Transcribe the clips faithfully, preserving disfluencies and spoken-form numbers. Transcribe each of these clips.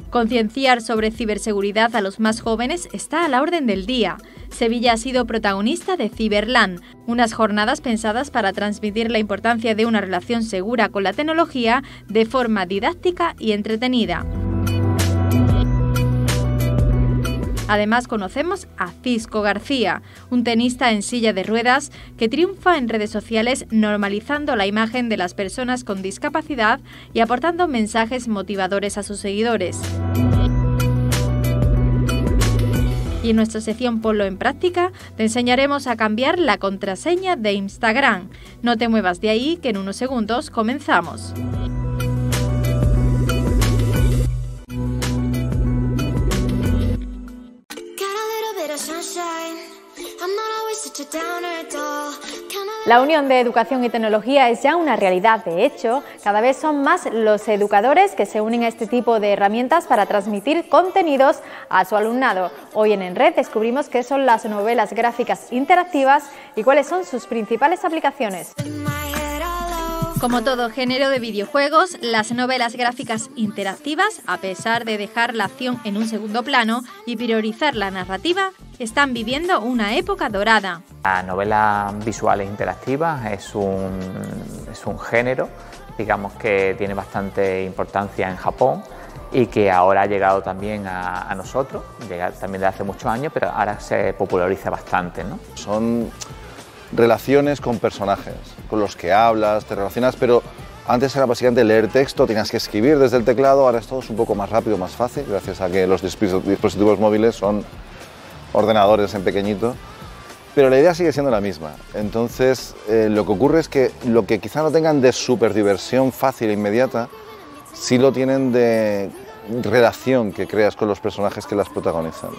Concienciar sobre ciberseguridad a los más jóvenes está a la orden del día. Sevilla ha sido protagonista de Cyberland, unas jornadas pensadas para transmitir la importancia de una relación segura con la tecnología de forma didáctica y entretenida. Además conocemos a Cisco García, un tenista en silla de ruedas que triunfa en redes sociales normalizando la imagen de las personas con discapacidad y aportando mensajes motivadores a sus seguidores. Y en nuestra sección Ponlo en Práctica te enseñaremos a cambiar la contraseña de Instagram. No te muevas de ahí, que en unos segundos comenzamos. La unión de educación y tecnología es ya una realidad. De hecho, cada vez son más los educadores que se unen a este tipo de herramientas para transmitir contenidos a su alumnado. Hoy en En Red descubrimos qué son las novelas gráficas interactivas y cuáles son sus principales aplicaciones. Como todo género de videojuegos, las novelas gráficas interactivas, a pesar de dejar la acción en un segundo plano y priorizar la narrativa, están viviendo una época dorada. La novela visuales interactivas es un, es un género, digamos, que tiene bastante importancia en Japón y que ahora ha llegado también a, a nosotros, llega también de hace muchos años, pero ahora se populariza bastante, ¿no? Son relaciones con personajes, con los que hablas, te relacionas, pero antes era básicamente leer texto, tenías que escribir desde el teclado, ahora es todo un poco más rápido, más fácil, gracias a que los dispositivos móviles son ordenadores en pequeñito, pero la idea sigue siendo la misma. Entonces, eh, lo que ocurre es que lo que quizá no tengan de súper diversión fácil e inmediata, sí lo tienen de relación que creas con los personajes que las protagonizan.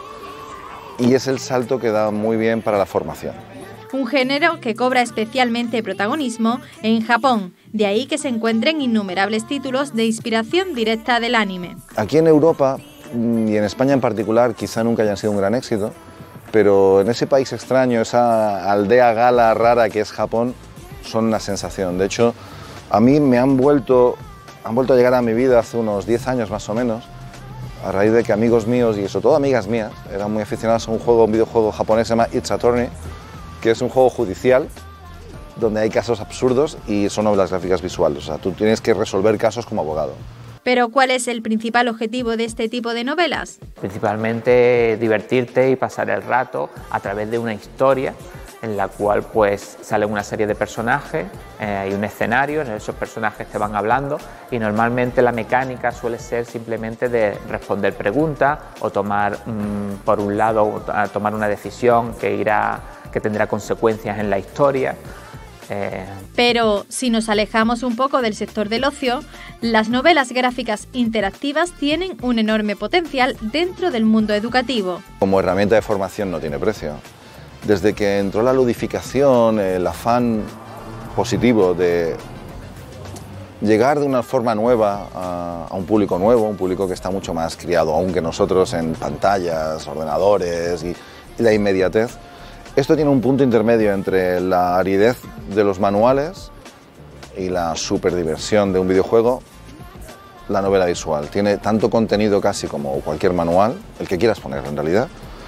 Y es el salto que da muy bien para la formación. Un género que cobra especialmente protagonismo en Japón, de ahí que se encuentren innumerables títulos de inspiración directa del anime. Aquí en Europa, y en España en particular, quizá nunca hayan sido un gran éxito, pero en ese país extraño, esa aldea gala rara que es Japón, son una sensación. De hecho, a mí me han vuelto, han vuelto a llegar a mi vida hace unos diez años más o menos, a raíz de que amigos míos, y sobre todo amigas mías, eran muy aficionadas a un juego, un videojuego japonés que se llama It's Attorney, que es un juego judicial donde hay casos absurdos y son novelas gráficas visuales. O sea, tú tienes que resolver casos como abogado. Pero ¿cuál es el principal objetivo de este tipo de novelas? Principalmente divertirte y pasar el rato a través de una historia en la cual pues salen una serie de personajes, eh, hay un escenario, en esos personajes te van hablando y normalmente la mecánica suele ser simplemente de responder preguntas o tomar, mmm, por un lado, tomar una decisión que irá que tendrá consecuencias en la historia. Eh... Pero si nos alejamos un poco del sector del ocio, las novelas gráficas interactivas tienen un enorme potencial dentro del mundo educativo. Como herramienta de formación no tiene precio. Desde que entró la ludificación, el afán positivo de llegar de una forma nueva a, a un público nuevo, un público que está mucho más criado aún que nosotros en pantallas, ordenadores y, y la inmediatez, esto tiene un punto intermedio entre la aridez de los manuales y la superdiversión de un videojuego. La novela visual tiene tanto contenido casi como cualquier manual, el que quieras poner en realidad,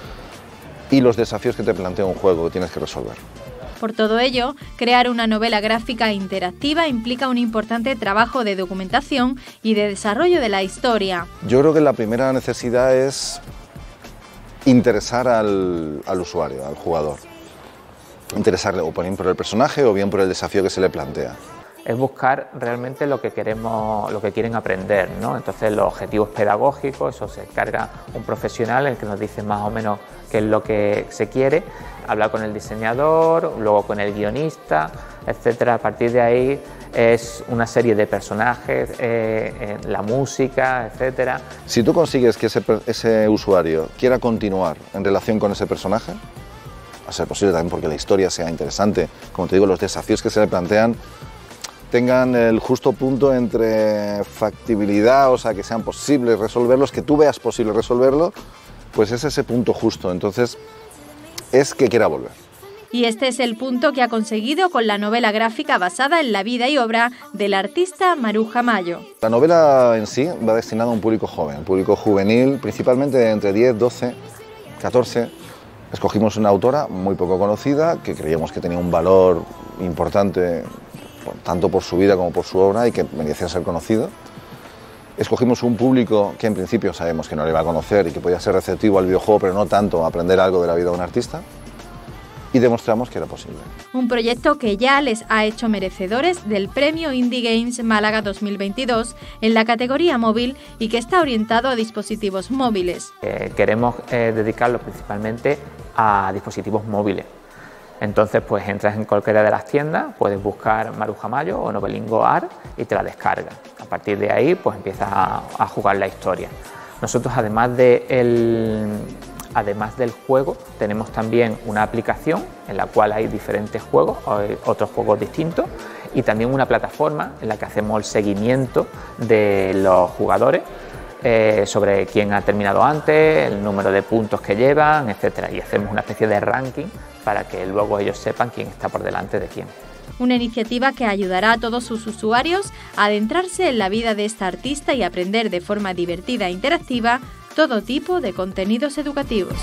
y los desafíos que te plantea un juego que tienes que resolver. Por todo ello, crear una novela gráfica interactiva implica un importante trabajo de documentación y de desarrollo de la historia. Yo creo que la primera necesidad es interesar al, al usuario, al jugador. Interesarle o bien por el personaje o bien por el desafío que se le plantea. Es buscar realmente lo que queremos, lo que quieren aprender, ¿no? Entonces los objetivos pedagógicos, eso se encarga un profesional, el que nos dice más o menos qué es lo que se quiere, hablar con el diseñador, luego con el guionista, etcétera. A partir de ahí es una serie de personajes, eh, eh, la música, etcétera. Si tú consigues que ese, ese usuario quiera continuar en relación con ese personaje, a ser posible también porque la historia sea interesante, como te digo, los desafíos que se le plantean tengan el justo punto entre factibilidad, o sea, que sean posibles resolverlos, que tú veas posible resolverlo, pues es ese punto justo. Entonces, es que quiera volver. Y este es el punto que ha conseguido con la novela gráfica basada en la vida y obra del artista Maruja Mayo. La novela en sí va destinada a un público joven, un público juvenil, principalmente de entre diez, doce, catorce. Escogimos una autora muy poco conocida, que creíamos que tenía un valor importante, tanto por su vida como por su obra, y que merecía ser conocido. Escogimos un público que en principio sabemos que no le va a conocer y que podía ser receptivo al videojuego, pero no tanto a aprender algo de la vida de un artista. Y demostramos que era posible. Un proyecto que ya les ha hecho merecedores del Premio Indie Games Málaga dos mil veintidós en la categoría móvil y que está orientado a dispositivos móviles. Eh, queremos eh, dedicarlo principalmente a dispositivos móviles. Entonces, pues entras en cualquiera de las tiendas, puedes buscar Maruja Mayo o Novelingo Art y te la descargas. A partir de ahí, pues empiezas a, a jugar la historia. Nosotros, además de el Además del juego, tenemos también una aplicación en la cual hay diferentes juegos, hay otros juegos distintos, y también una plataforma en la que hacemos el seguimiento de los jugadores eh, sobre quién ha terminado antes, el número de puntos que llevan, etcétera. Y hacemos una especie de ranking para que luego ellos sepan quién está por delante de quién. Una iniciativa que ayudará a todos sus usuarios a adentrarse en la vida de esta artista y aprender de forma divertida e interactiva todo tipo de contenidos educativos.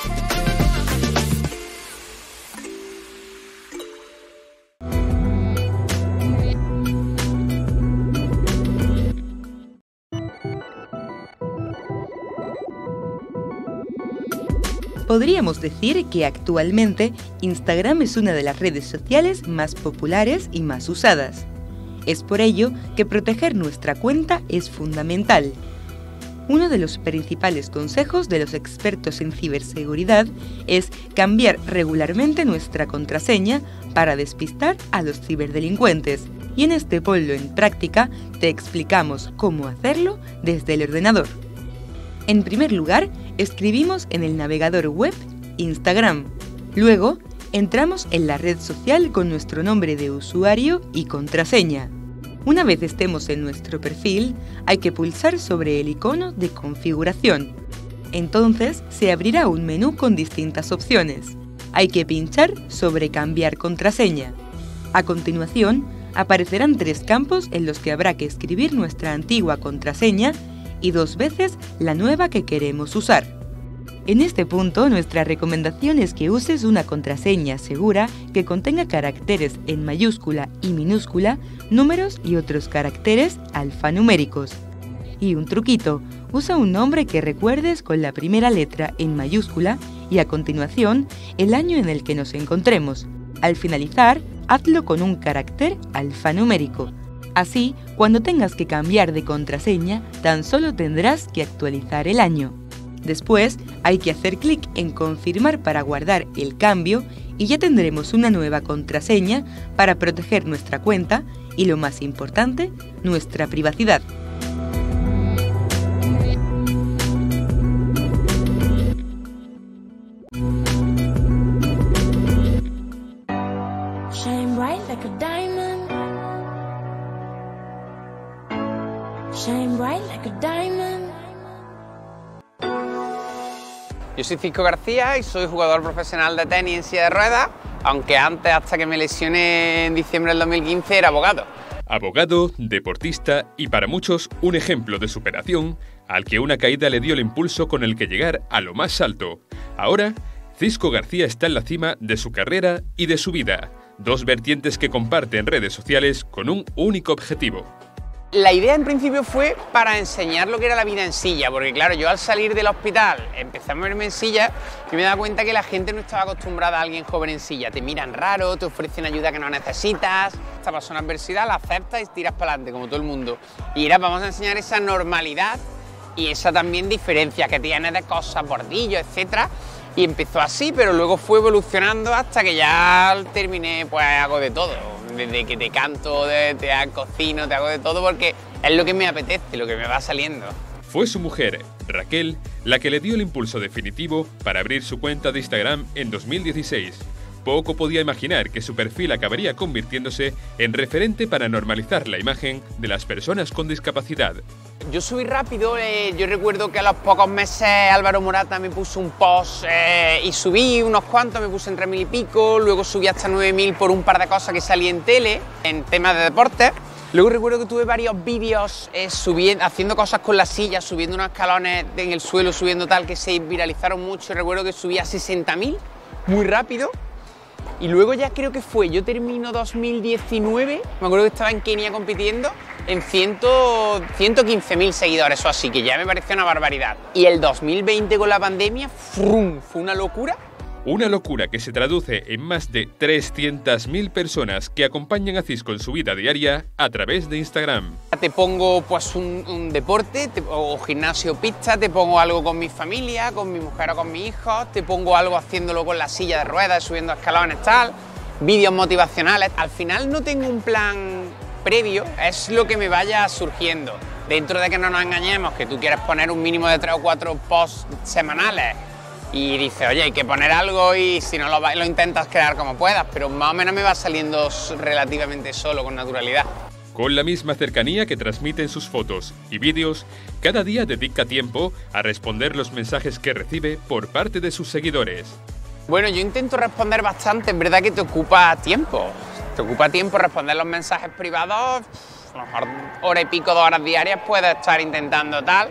Podríamos decir que actualmente Instagram es una de las redes sociales más populares y más usadas. Es por ello que proteger nuestra cuenta es fundamental. Uno de los principales consejos de los expertos en ciberseguridad es cambiar regularmente nuestra contraseña para despistar a los ciberdelincuentes. Y en este Ponlo en Práctica te explicamos cómo hacerlo desde el ordenador. En primer lugar, escribimos en el navegador web Instagram. Luego, entramos en la red social con nuestro nombre de usuario y contraseña. Una vez estemos en nuestro perfil, hay que pulsar sobre el icono de configuración. Entonces se abrirá un menú con distintas opciones. Hay que pinchar sobre cambiar contraseña. A continuación, aparecerán tres campos en los que habrá que escribir nuestra antigua contraseña y dos veces la nueva que queremos usar. En este punto, nuestra recomendación es que uses una contraseña segura que contenga caracteres en mayúscula y minúscula, números y otros caracteres alfanuméricos. Y un truquito, usa un nombre que recuerdes con la primera letra en mayúscula y a continuación el año en el que nos encontremos. Al finalizar, hazlo con un carácter alfanumérico. Así, cuando tengas que cambiar de contraseña, tan solo tendrás que actualizar el año. Después, hay que hacer clic en confirmar para guardar el cambio y ya tendremos una nueva contraseña para proteger nuestra cuenta y, lo más importante, nuestra privacidad. Shine bright like a diamond. Shine bright like a diamond. Yo soy Cisco García y soy jugador profesional de tenis en silla de ruedas, aunque antes, hasta que me lesioné en diciembre del dos mil quince, era abogado. Abogado, deportista y para muchos un ejemplo de superación al que una caída le dio el impulso con el que llegar a lo más alto. Ahora, Cisco García está en la cima de su carrera y de su vida, dos vertientes que comparte en redes sociales con un único objetivo. La idea en principio fue para enseñar lo que era la vida en silla, porque claro, yo al salir del hospital empecé a moverme en silla y me daba cuenta que la gente no estaba acostumbrada a alguien joven en silla. Te miran raro, te ofrecen ayuda que no necesitas, te pasó una adversidad, la aceptas y tiras para adelante, como todo el mundo. Y era, vamos a enseñar esa normalidad y esa también diferencia que tiene de cosas, bordillos, etcétera. Y empezó así, pero luego fue evolucionando hasta que ya terminé, pues hago de todo. Desde que te canto, de, te cocino, te hago de todo porque es lo que me apetece, lo que me va saliendo. Fue su mujer, Raquel, la que le dio el impulso definitivo para abrir su cuenta de Instagram en dos mil dieciséis. poco podía imaginar que su perfil acabaría convirtiéndose en referente para normalizar la imagen de las personas con discapacidad. Yo subí rápido, eh, yo recuerdo que a los pocos meses Álvaro Morata me puso un post eh, y subí unos cuantos, me puse en tres mil y pico, luego subí hasta nueve mil por un par de cosas que salí en tele, en temas de deporte. Luego recuerdo que tuve varios vídeos eh, subiendo, haciendo cosas con la silla, subiendo unos escalones en el suelo, subiendo tal, que se viralizaron mucho. Recuerdo que subí a sesenta mil, muy rápido. Y luego ya creo que fue, yo termino dos mil diecinueve, me acuerdo que estaba en Kenia compitiendo, en ciento quince mil seguidores o así, que ya me pareció una barbaridad. Y el dos mil veinte con la pandemia, ¡frum!, fue una locura. Una locura que se traduce en más de trescientas mil personas que acompañan a Cisco en su vida diaria a través de Instagram. Te pongo pues un, un deporte, te, o gimnasio, pista, te pongo algo con mi familia, con mi mujer o con mis hijos, te pongo algo haciéndolo con la silla de ruedas, subiendo escalones, tal, vídeos motivacionales. Al final no tengo un plan previo, es lo que me vaya surgiendo. Dentro de que no nos engañemos, que tú quieres poner un mínimo de tres o cuatro posts semanales, y dices, oye, hay que poner algo y si no lo, lo intentas crear como puedas, pero más o menos me va saliendo relativamente solo, con naturalidad. Con la misma cercanía que transmiten sus fotos y vídeos, cada día dedica tiempo a responder los mensajes que recibe por parte de sus seguidores. Bueno, yo intento responder bastante, es verdad que te ocupa tiempo. Te ocupa tiempo responder los mensajes privados, a lo mejor hora y pico, dos horas diarias puedes estar intentando tal.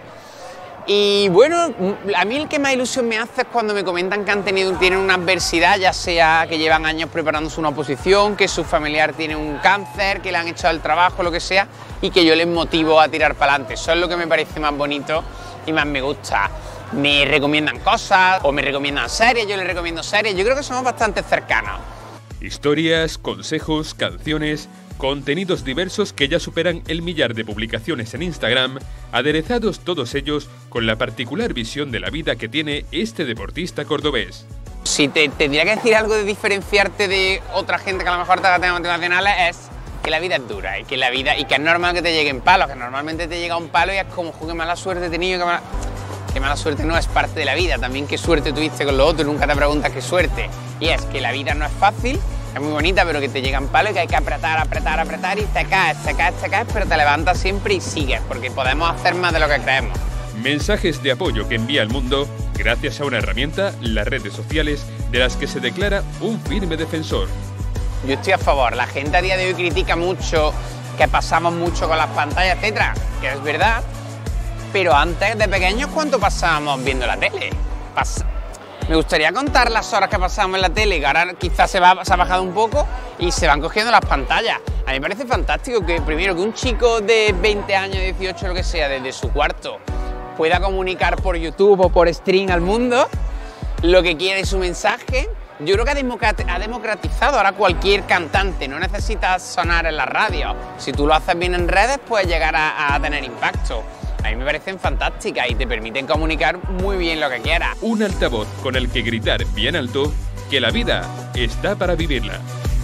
Y bueno, a mí el que más ilusión me hace es cuando me comentan que han tenido, tienen una adversidad, ya sea que llevan años preparándose una oposición, que su familiar tiene un cáncer, que le han echado el trabajo, lo que sea, y que yo les motivo a tirar para adelante. Eso es lo que me parece más bonito y más me gusta. Me recomiendan cosas o me recomiendan series, yo les recomiendo series, yo creo que somos bastante cercanos. Historias, consejos, canciones, contenidos diversos que ya superan el millar de publicaciones en Instagram, aderezados todos ellos con la particular visión de la vida que tiene este deportista cordobés. Si te tendría que decir algo de diferenciarte de otra gente que a lo mejor te haga temas motivacionales, es que la vida es dura y que la vida y que es normal que te lleguen palos, que normalmente te llega un palo y es como, qué mala suerte he tenido, qué mala... qué mala suerte no, es parte de la vida, también qué suerte tuviste con lo otro, nunca te preguntas qué suerte. Y es que la vida no es fácil, es muy bonita, pero que te llegan palos y que hay que apretar, apretar, apretar y te caes, te caes, te caes, pero te levantas siempre y sigues, porque podemos hacer más de lo que creemos. Mensajes de apoyo que envía al mundo gracias a una herramienta, las redes sociales, de las que se declara un firme defensor. Yo estoy a favor, la gente a día de hoy critica mucho que pasamos mucho con las pantallas, etcétera, que es verdad, pero antes de pequeños, ¿cuánto pasábamos viendo la tele? Pas Me gustaría contar las horas que pasábamos en la tele, que ahora quizás se, va, se ha bajado un poco y se van cogiendo las pantallas. A mí me parece fantástico que primero que un chico de veinte años, dieciocho, lo que sea, desde su cuarto, pueda comunicar por YouTube o por stream al mundo lo que quiere su mensaje. Yo creo que ha democratizado, ahora cualquier cantante, no necesitas sonar en la radio. Si tú lo haces bien en redes, puedes llegar a, a tener impacto. A mí me parecen fantásticas y te permiten comunicar muy bien lo que quieras. Un altavoz con el que gritar bien alto que la vida está para vivirla.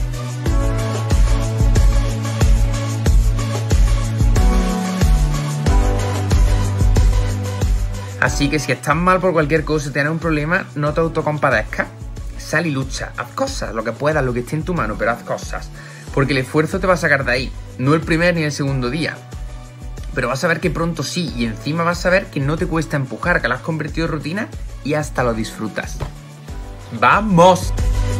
Así que si estás mal por cualquier cosa y tienes un problema, no te autocompadezcas. Sal y lucha, haz cosas, lo que puedas, lo que esté en tu mano, pero haz cosas. Porque el esfuerzo te va a sacar de ahí, no el primer ni el segundo día. Pero vas a ver que pronto sí, y encima vas a ver que no te cuesta empujar, que lo has convertido en rutina y hasta lo disfrutas. ¡Vamos!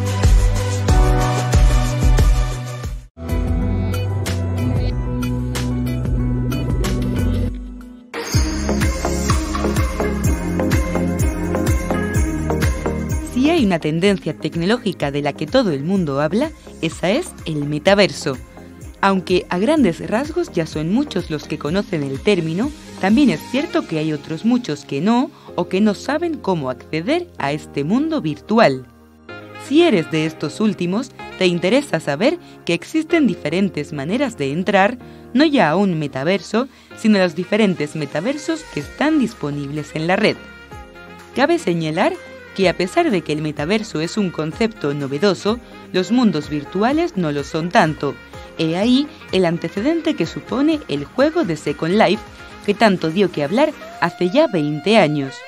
Si hay una tendencia tecnológica de la que todo el mundo habla, esa es el metaverso. Aunque a grandes rasgos ya son muchos los que conocen el término, también es cierto que hay otros muchos que no o que no saben cómo acceder a este mundo virtual. Si eres de estos últimos, te interesa saber que existen diferentes maneras de entrar, no ya a un metaverso, sino a los diferentes metaversos que están disponibles en la red. Cabe señalar que a pesar de que el metaverso es un concepto novedoso, los mundos virtuales no lo son tanto. He ahí el antecedente que supone el juego de Second Life, que tanto dio que hablar hace ya veinte años.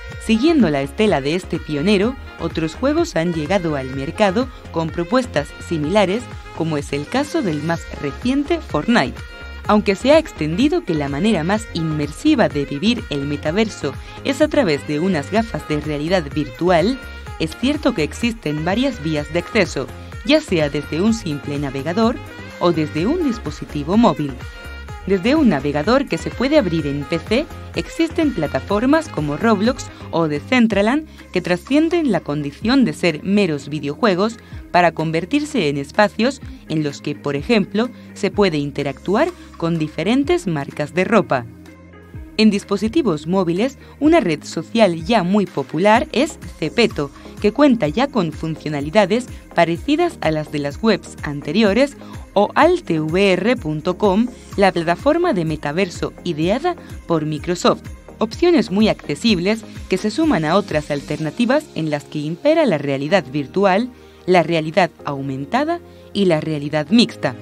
Siguiendo la estela de este pionero, otros juegos han llegado al mercado con propuestas similares, como es el caso del más reciente Fortnite. Aunque se ha extendido que la manera más inmersiva de vivir el metaverso es a través de unas gafas de realidad virtual, es cierto que existen varias vías de acceso, ya sea desde un simple navegador o desde un dispositivo móvil. Desde un navegador que se puede abrir en P C, existen plataformas como Roblox o Decentraland que trascienden la condición de ser meros videojuegos para convertirse en espacios en los que, por ejemplo, se puede interactuar con diferentes marcas de ropa. En dispositivos móviles, una red social ya muy popular es Zepeto, que cuenta ya con funcionalidades parecidas a las de las webs anteriores, o altvr punto com, la plataforma de metaverso ideada por Microsoft. Opciones muy accesibles que se suman a otras alternativas en las que impera la realidad virtual, la realidad aumentada y la realidad mixta.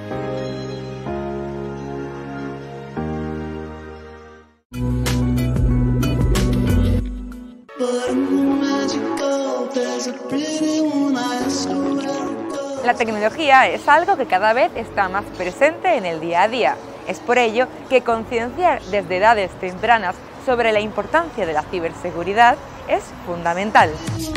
La tecnología es algo que cada vez está más presente en el día a día. Es por ello que concienciar desde edades tempranas sobre la importancia de la ciberseguridad es fundamental.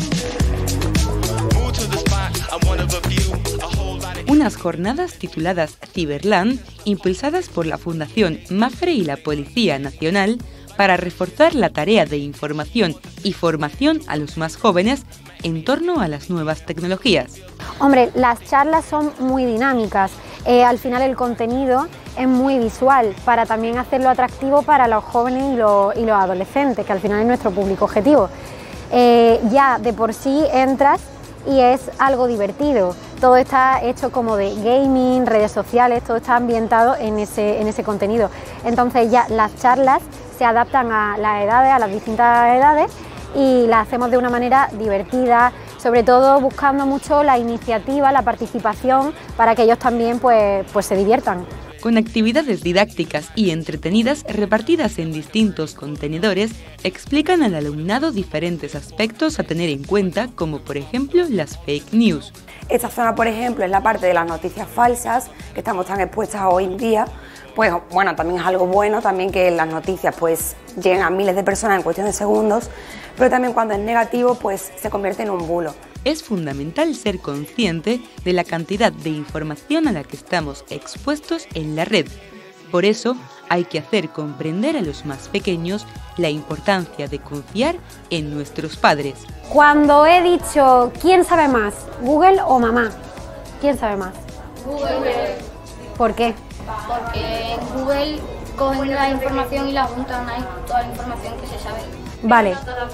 Unas jornadas tituladas Cyberland, impulsadas por la Fundación MAPFRE y la Policía Nacional, para reforzar la tarea de información y formación a los más jóvenes en torno a las nuevas tecnologías. Hombre, las charlas son muy dinámicas, eh, al final el contenido es muy visual para también hacerlo atractivo para los jóvenes y, lo, y los adolescentes, que al final es nuestro público objetivo. Eh, ya de por sí entras y es algo divertido, todo está hecho como de gaming, redes sociales, todo está ambientado en ese, en ese contenido. Entonces ya las charlas se adaptan a las edades, a las distintas edades, y las hacemos de una manera divertida, sobre todo buscando mucho la iniciativa, la participación, para que ellos también pues, pues se diviertan. Con actividades didácticas y entretenidas repartidas en distintos contenedores, explican al alumnado diferentes aspectos a tener en cuenta, como por ejemplo las fake news. Esta zona, por ejemplo, es la parte de las noticias falsas, que estamos tan expuestas hoy en día. Pues bueno, también es algo bueno, también que las noticias pues lleguen a miles de personas en cuestión de segundos, pero también cuando es negativo pues se convierte en un bulo. Es fundamental ser consciente de la cantidad de información a la que estamos expuestos en la red. Por eso hay que hacer comprender a los más pequeños la importancia de confiar en nuestros padres. Cuando he dicho ¿quién sabe más? ¿Google o mamá? ¿Quién sabe más? Google. ¿Por qué? Porque en Google cogen la información y la juntan ahí, toda la información que se sabe. Vale.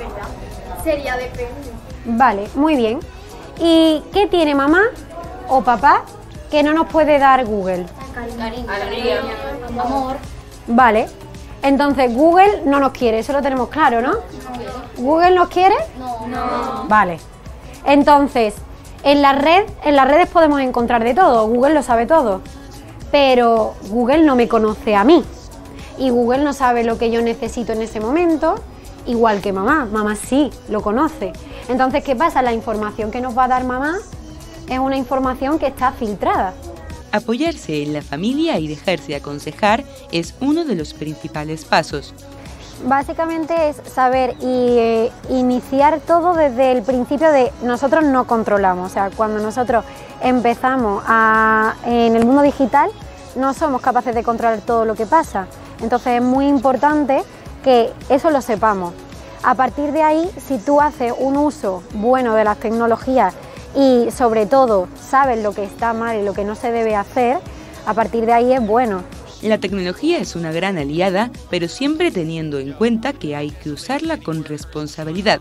Sería depende. Vale, muy bien. ¿Y qué tiene mamá o papá que no nos puede dar Google? Cariño, cariño, amor. Vale. Entonces Google no nos quiere, eso lo tenemos claro, ¿no? ¿Google nos quiere? No. No. Vale. Entonces, en la red, en las redes podemos encontrar de todo, Google lo sabe todo. Pero Google no me conoce a mí y Google no sabe lo que yo necesito en ese momento, igual que mamá, mamá sí lo conoce. Entonces, ¿qué pasa? La información que nos va a dar mamá es una información que está filtrada. Apoyarse en la familia y dejarse aconsejar es uno de los principales pasos. Básicamente es saber y eh, iniciar todo desde el principio de nosotros no controlamos, o sea, cuando nosotros empezamos a, en el mundo digital no somos capaces de controlar todo lo que pasa, entonces es muy importante que eso lo sepamos. A partir de ahí, si tú haces un uso bueno de las tecnologías y sobre todo sabes lo que está mal y lo que no se debe hacer, a partir de ahí es bueno. La tecnología es una gran aliada, pero siempre teniendo en cuenta que hay que usarla con responsabilidad.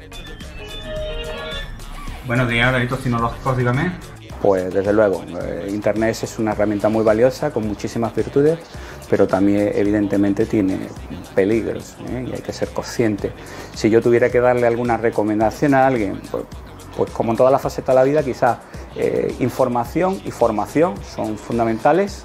Buenos días, delitos tecnológicos, dígame. Pues desde luego, eh, Internet es una herramienta muy valiosa, con muchísimas virtudes, pero también evidentemente tiene peligros, ¿eh? Y hay que ser consciente. Si yo tuviera que darle alguna recomendación a alguien, pues, pues como en todas las facetas de la vida, quizás eh, información y formación son fundamentales,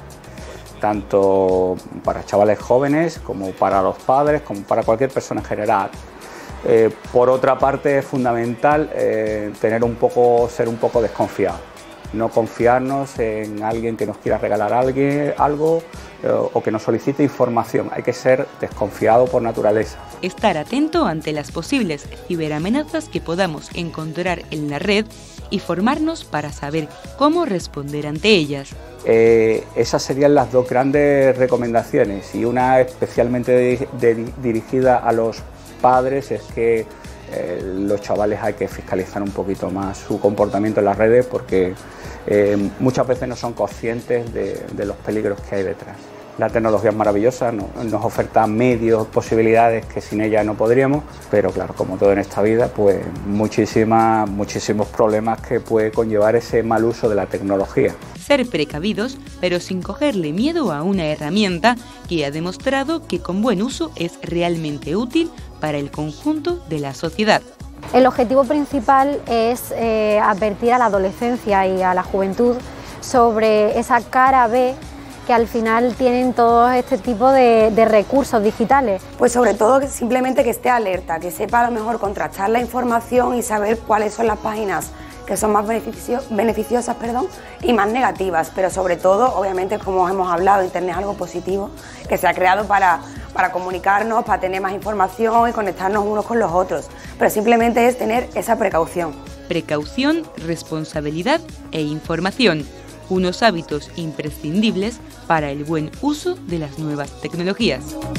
tanto para chavales jóvenes como para los padres, como para cualquier persona en general. Eh, por otra parte, es fundamental eh, tener un poco, ser un poco desconfiado, no confiarnos en alguien que nos quiera regalar alguien, algo eh, o que nos solicite información. Hay que ser desconfiado por naturaleza. Estar atento ante las posibles ciberamenazas que podamos encontrar en la red y formarnos para saber cómo responder ante ellas. Eh, esas serían las dos grandes recomendaciones, y una especialmente de, de, dirigida a los padres es que eh, los chavales hay que fiscalizar un poquito más su comportamiento en las redes, porque eh, muchas veces no son conscientes de, de los peligros que hay detrás. La tecnología es maravillosa, no, nos oferta medios, posibilidades que sin ella no podríamos, pero claro, como todo en esta vida, pues muchísimas, muchísimos problemas que puede conllevar ese mal uso de la tecnología. Ser precavidos, pero sin cogerle miedo a una herramienta que ha demostrado que con buen uso es realmente útil para el conjunto de la sociedad. El objetivo principal es eh, advertir a la adolescencia y a la juventud sobre esa cara B que al final tienen todo este tipo de, de recursos digitales. Pues sobre todo que simplemente que esté alerta, que sepa a lo mejor contrastar la información y saber cuáles son las páginas que son más beneficio, beneficiosas perdón, y más negativas, pero sobre todo, obviamente, como hemos hablado, Internet es algo positivo, que se ha creado para, para comunicarnos, para tener más información y conectarnos unos con los otros, pero simplemente es tener esa precaución. Precaución, responsabilidad e información, unos hábitos imprescindibles para el buen uso de las nuevas tecnologías.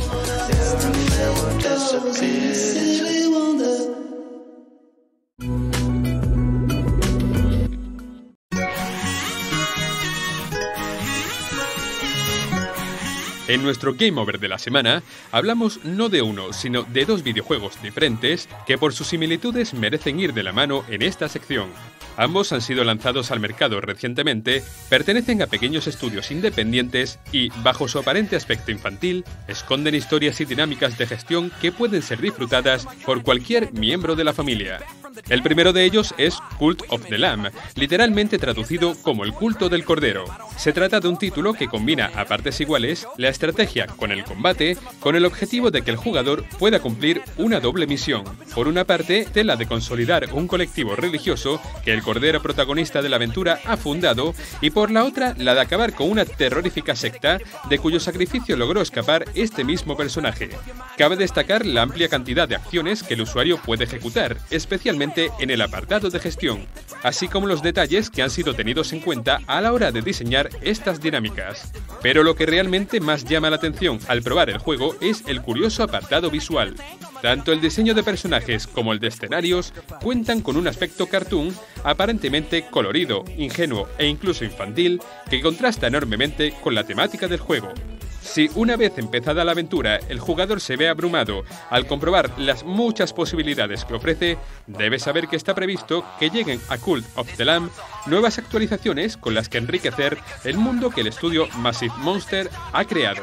En nuestro Game Over de la semana, hablamos no de uno, sino de dos videojuegos diferentes que por sus similitudes merecen ir de la mano en esta sección. Ambos han sido lanzados al mercado recientemente, pertenecen a pequeños estudios independientes y, bajo su aparente aspecto infantil, esconden historias y dinámicas de gestión que pueden ser disfrutadas por cualquier miembro de la familia. El primero de ellos es Cult of the Lamb, literalmente traducido como el culto del cordero. Se trata de un título que combina a partes iguales la estrategia con el combate, con el objetivo de que el jugador pueda cumplir una doble misión. Por una parte, la de consolidar un colectivo religioso que el cordero protagonista de la aventura ha fundado, y por la otra, la de acabar con una terrorífica secta de cuyo sacrificio logró escapar este mismo personaje. Cabe destacar la amplia cantidad de acciones que el usuario puede ejecutar, especialmente en el apartado de gestión, así como los detalles que han sido tenidos en cuenta a la hora de diseñar estas dinámicas. Pero lo que realmente más llama la atención al probar el juego es el curioso apartado visual. Tanto el diseño de personajes como el de escenarios cuentan con un aspecto cartoon aparentemente colorido, ingenuo e incluso infantil que contrasta enormemente con la temática del juego. Si una vez empezada la aventura el jugador se ve abrumado al comprobar las muchas posibilidades que ofrece, debe saber que está previsto que lleguen a Cult of the Lamb nuevas actualizaciones con las que enriquecer el mundo que el estudio Massive Monster ha creado.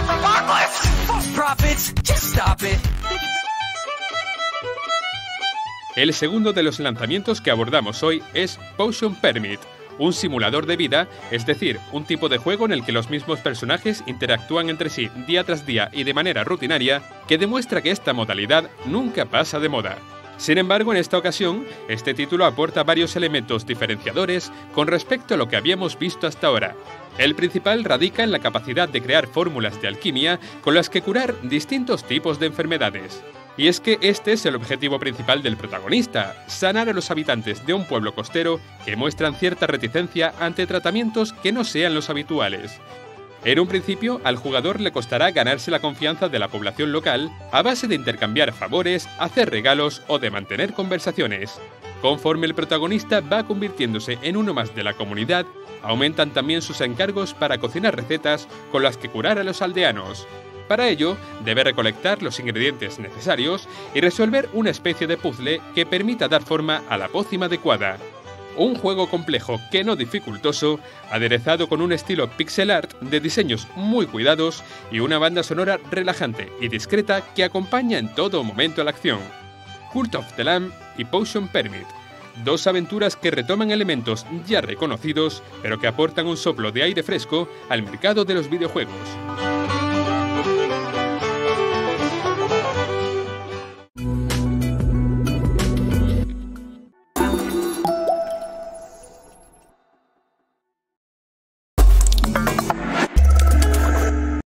El segundo de los lanzamientos que abordamos hoy es Potion Permit, un simulador de vida, es decir, un tipo de juego en el que los mismos personajes interactúan entre sí día tras día y de manera rutinaria, que demuestra que esta modalidad nunca pasa de moda. Sin embargo, en esta ocasión, este título aporta varios elementos diferenciadores con respecto a lo que habíamos visto hasta ahora. El principal radica en la capacidad de crear fórmulas de alquimia con las que curar distintos tipos de enfermedades. Y es que este es el objetivo principal del protagonista, sanar a los habitantes de un pueblo costero que muestran cierta reticencia ante tratamientos que no sean los habituales. En un principio, al jugador le costará ganarse la confianza de la población local a base de intercambiar favores, hacer regalos o de mantener conversaciones. Conforme el protagonista va convirtiéndose en uno más de la comunidad, aumentan también sus encargos para cocinar recetas con las que curar a los aldeanos. Para ello, debe recolectar los ingredientes necesarios y resolver una especie de puzzle que permita dar forma a la pócima adecuada. Un juego complejo que no dificultoso, aderezado con un estilo pixel art de diseños muy cuidados y una banda sonora relajante y discreta que acompaña en todo momento la acción. Cult of the Lamb y Potion Permit, dos aventuras que retoman elementos ya reconocidos, pero que aportan un soplo de aire fresco al mercado de los videojuegos.